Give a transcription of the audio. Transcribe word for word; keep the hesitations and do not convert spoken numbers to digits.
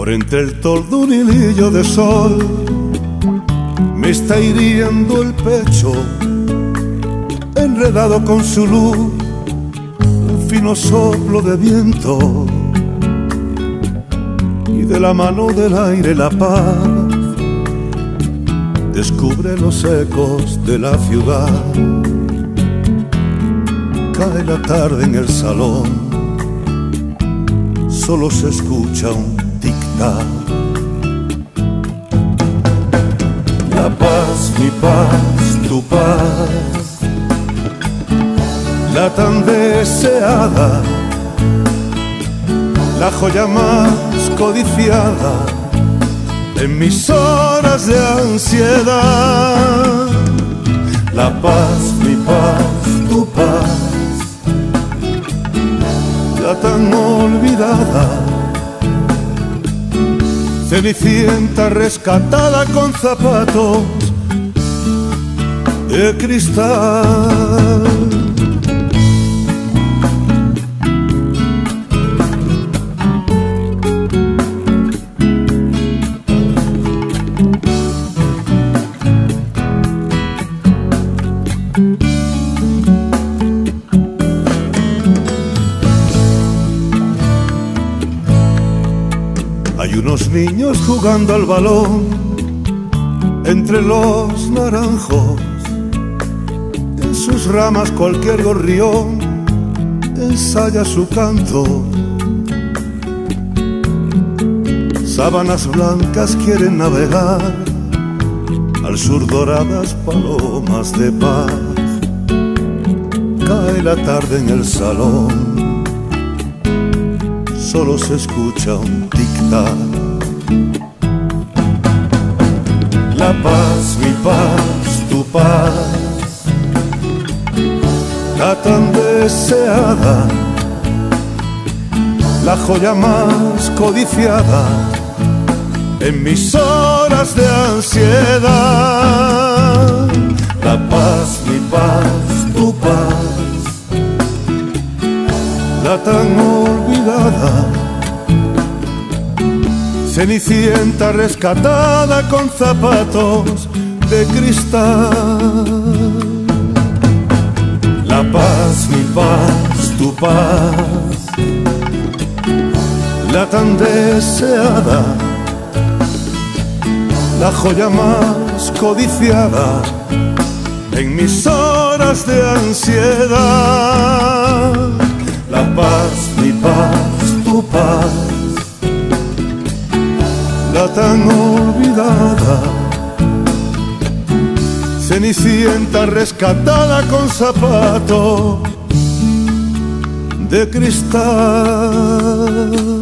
Por entre el toldo un hilillo de sol me está hiriendo el pecho, enredado con su luz, un fino soplo de viento, y de la mano del aire la paz descubre los ecos de la ciudad. Cae la tarde en el salón, solo se escucha un tic-tac. La paz, mi paz, tu paz, la tan deseada, la joya más codiciada en mis horas de ansiedad. La paz, mi paz, tu paz, la tan olvidada, cenicienta rescatada con zapatos de cristal. Hay unos niños jugando al balón entre los naranjos, en sus ramas cualquier gorrión ensaya su canto. Sábanas blancas quieren navegar, al sur doradas palomas de paz. Cae la tarde en el salón, solo se escucha un tic-tac. La paz, mi paz, tu paz, la tan deseada, la joya más codiciada en mis horas de ansiedad. La paz, mi paz, tu paz, la tan olvidada, cenicienta rescatada con zapatos de cristal. La paz, mi paz, tu paz, la tan deseada, la joya más codiciada en mis horas de ansiedad. La paz, mi paz, tu paz, la tan olvidada, cenicienta rescatada con zapatos de cristal.